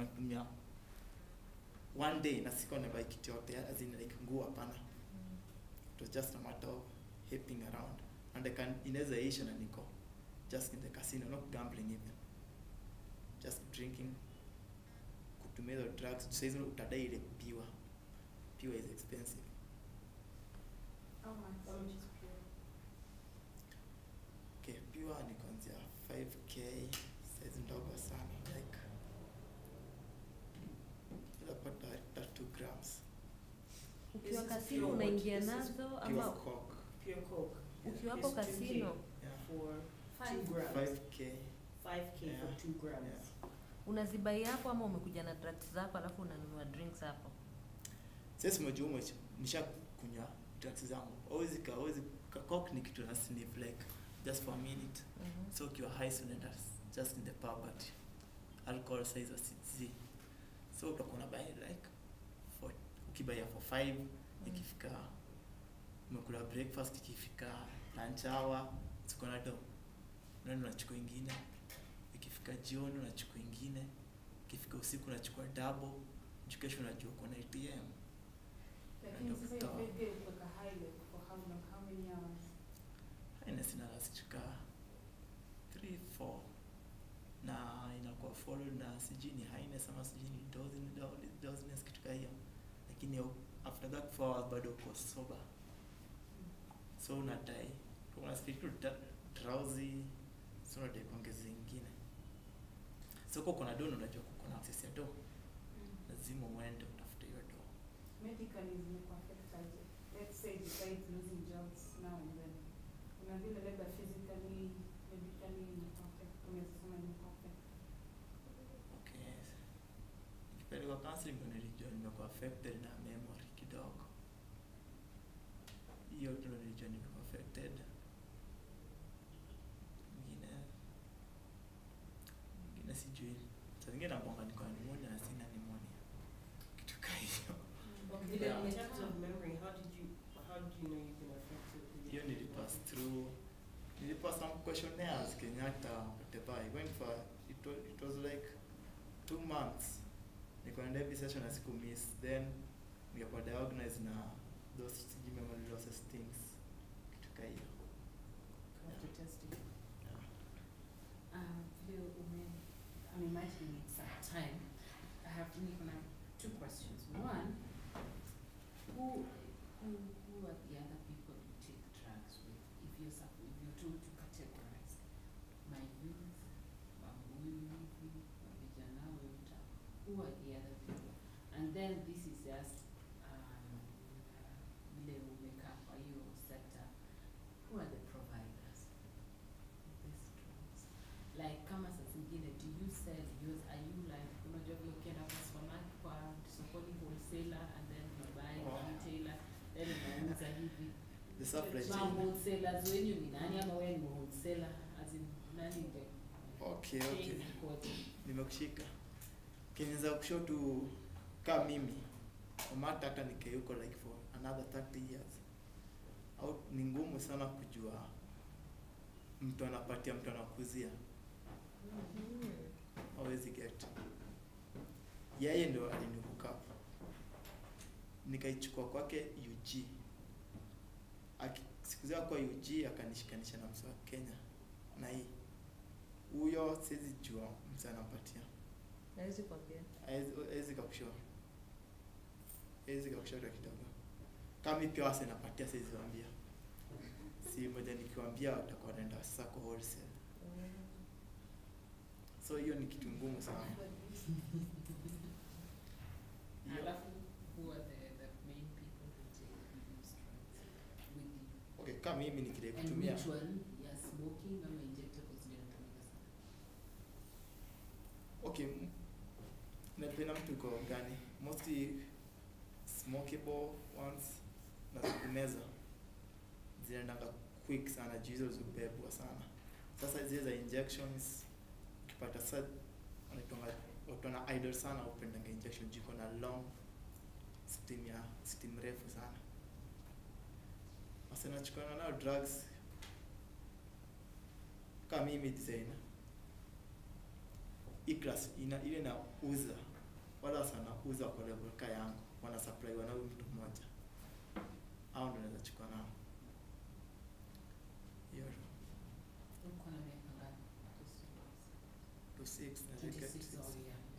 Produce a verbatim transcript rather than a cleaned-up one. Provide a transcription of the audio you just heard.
natumia one day na siko na buy kitu yote as in like nguo hapana. It was just a matter of hipping around and I can inaweza isha na niko just in the casino, not gambling even, just drinking, kutumia the drugs. Says utadai ile pure pure is expensive. How much? How much is pure? Okay, pure ni kuanzia five K, size ndogo sana, like unapata hata two grams. Ukiwa kasino unaingia nazo ama Pure coke. Pure coke. ukiwa hapo kasino Yeah. For Five. two grams. five K. five K Yeah. for two grams. Yeah. unazibai hapo ama umekuja na drugs zako alafu unanunua drinks hapo? Sasa mmoja umo nisha kunywa drugs zangu. Always ka always ka coke ni kitu na sniff like just for a minute. Mhm. So ukiwa high student just in the pub but alcohol size was Z. So utakuwa na buy like for ukibaya for five, ikifika umekula breakfast, ikifika lunch hour tuko na do. Nani unachukua ingine? Ikifika jioni unachukua ingine. Ikifika usiku unachukua double. Kesho unajua uko na A T M. Lakini sasa hiyo five K kuweka high level for how long, how many hours? Haina sina lasichika three four na inakuwa followed na sijini haina sama sijini dozen dozen kitu kama hiyo, lakini after that four hours bado uko sober, so unadai una speak drowsy, so unadai kuongeza ingine. So kwa kuna dono unajua kuko na access ya do, lazima uende utafute hiyo do. Medically zimekuwa affected. Let's say besides losing jobs now and then. Kuna vile labda physically, medically imekuwa affected. Unaweza sema imekuwa affected. Okay. Nikipelekwa counseling ndio nilijua nimekuwa affected na memory kidogo. Hiyo ndio nilijua nimekuwa affected. Ngine ngine sijui. Sasa ngine naponga niko pneumonia na sina pneumonia. Kitu kama hiyo. Yeah. In terms of memory, how did you how did you know you've been affected? Hiyo nilipass through nilipass some questionnaires Kenyatta whatever. I went for it was, it was like two months. Nikaenda every session as miss, then nikakuwa diagnosed na those memory losses things. Kitu kama hiyo. After testing. Yeah. Um, vile ume, I'm imagining it's that time. I have niko na two questions. One, who who who are the other people you take drugs with? If you're sup- if you're told to categorize, my youth, Bambui, vijana wetu, who are the other people? And then this is just um vile umekaa kwa hiyo sector, who are the providers of these drugs? Like kama saa zingine, do you sell yours? Are you like unajua vile ukienda kwa supermarket kwa sokoni wholesaler and then unabuy Oh. retailer then unauza hivi? The supply Ma chain. wholesalers wenyu ni nani ama wewe ni wholesaler? As in nani ndio? Okay, okay. chain ikoje? Nimekushika. Kinaweza kushoto kama mimi. Omata hata nikayuko like for another thirty years. Au ni ngumu sana kujua mtu anapatia mtu anakuzia. Hawezi get. Yeye ndo alinihook up. Nikaichukua kwake U G. Sikuzia kwa U G akanishikanisha na mswa Kenya. Na hii huyo siwezi jua mtu anapatia. Hawezi kwambia. Hawezi kakushua. Hawezi kakushua kidogo. Kama mimi pia wase napatia siwezi waambia. Si moja nikiwaambia watakuwa wanaenda sasa kwa wholesale. So hiyo ni kitu ngumu sana. Alafu who are the the main people who take these drugs with you? Okay, kama mimi nikile And kutumia. which one? Yeah, smoking ama injectables ndio natumika sana? Okay. m- Napenda mtu kwa gani? Mostly smokable ones na za kumeza. Zinaendanga quick sana, juu hizo zubebwa sana. Sasa zile za injections ukipata sad wanatonga watu na idle sana upendanga injection jiko na long steam ya steam refu sana. Sasa nachukua nao drugs kama mimi designer. hii class ina ile na uza wala sana uza kwa level ka yangu wana supply wana mtu mmoja au ndo naweza chukua nao hiyo Uko na miaka ngapi? to six na twenty-six, zile oh yeah.